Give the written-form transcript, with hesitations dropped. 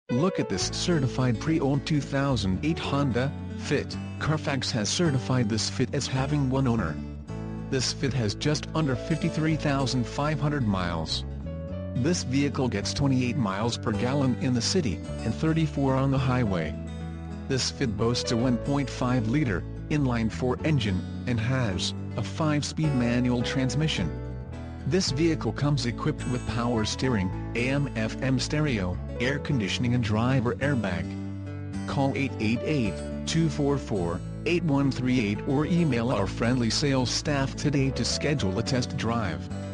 Look at this certified pre-owned 2008 Honda Fit. Carfax has certified this Fit as having one owner. This Fit has just under 53,500 miles. This vehicle gets 28 miles per gallon in the city, and 34 on the highway. This Fit boasts a 1.5-liter, inline-4 engine, and has a 5-speed manual transmission. This vehicle comes equipped with power steering, AM/FM stereo, air conditioning and driver airbag. Call 888-244-8138 or email our friendly sales staff today to schedule a test drive.